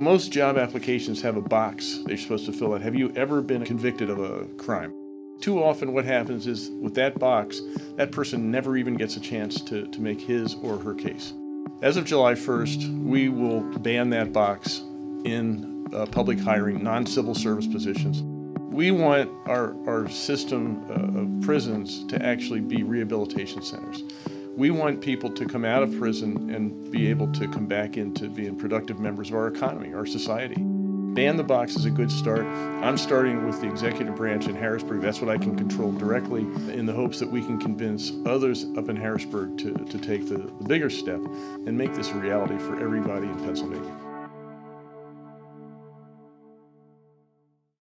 Most job applications have a box they're supposed to fill out. Have you ever been convicted of a crime? Too often what happens is with that box, that person never even gets a chance to make his or her case. As of July 1st, we will ban that box in public hiring, non-civil service positions. We want our system of prisons to actually be rehabilitation centers. We want people to come out of prison and be able to come back into being productive members of our economy, our society. Ban the box is a good start. I'm starting with the executive branch in Harrisburg. That's what I can control directly, in the hopes that we can convince others up in Harrisburg to take the bigger step and make this a reality for everybody in Pennsylvania.